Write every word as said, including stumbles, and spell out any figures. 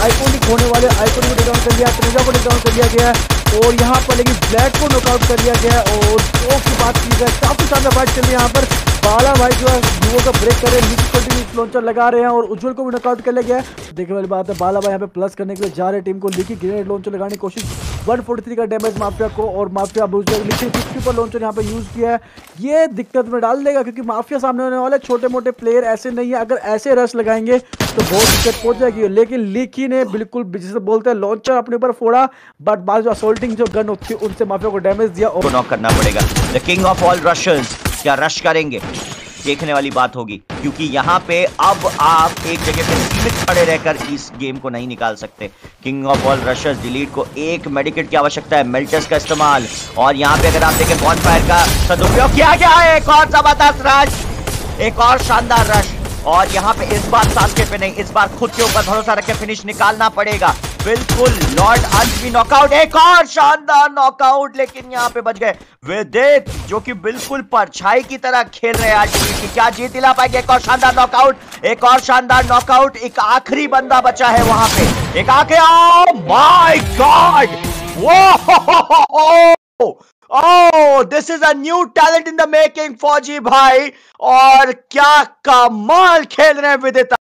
Iconic होने वाले iconic को टेकडाउन कर लिया, त्रिजा को टेकडाउन कर लिया गया है और यहाँ पर लेकिन ब्लैक को नॉकआउट कर लिया गया है। और दो की बात की जाए काफी शानदार फाइट चल रही है यहाँ पर। बाला भाई जो है युवो का ब्रेक कर रहे हैं, नीचे कंटिन्यूस लॉन्चर लगा रहे हैं और उज्जवल को भी नॉकआउट कर लिया गया है। देखने वाली बात है, बाला भाई यहाँ पे प्लस करने के लिए जा रहे हैं टीम को। लीकी ग्रेनेड लॉन्चर लगाने की कोशिश, एक सौ तैंतालीस का डैमेज माफिया को और माफिया लीकी फिफ्टी पर लॉन्चर यहाँ पे यूज किया है। ये दिक्कत में डाल देगा क्योंकि माफिया सामने होने वाले छोटे मोटे प्लेयर ऐसे नहीं है, अगर ऐसे रश लगाएंगे तो बहुत दिक्कत पहुंच जाएगी। लेकिन लीकी ने बिल्कुल जिसे बोलते हैं लॉन्चर अपने ऊपर फोड़ा, बट बाद जो असोल्टिंग जो गन होती है उनसे माफिया को डैमेज दिया और नॉक करना पड़ेगा। The king of all rushers क्या रश करेंगे, देखने वाली बात होगी, क्योंकि यहाँ पे अब आप एक जगह पे सीमित खड़े रहकर इस गेम को नहीं निकाल सकते। King of all rushers delete को एक मेडिकेट की आवश्यकता है, मेल्टर्स का इस्तेमाल, और यहाँ पे अगर आप देखें बॉनफायर का सदुपयोग किया गया है। एक और जबरदस्त रश, एक और शानदार रश, और यहाँ पे इस बार सास्के पे नहीं, इस बार खुद के ऊपर भरोसा रख के फिनिश निकालना पड़ेगा। बिल्कुल लॉर्ड अंश भी नॉकआउट, एक और शानदार नॉकआउट, लेकिन यहाँ पे बच गए वेदित जो कि बिल्कुल परछाई की तरह खेल रहे हैं आरटीबी की। क्या जीत दिला पाएंगे? एक और शानदार नॉकआउट, एक और शानदार नॉकआउट, एक आखिरी बंदा बचा है वहां पे, एक आके oh my god, oh this is a new talent in the making फौजी भाई, और क्या कमाल खेल रहे हैं विदित।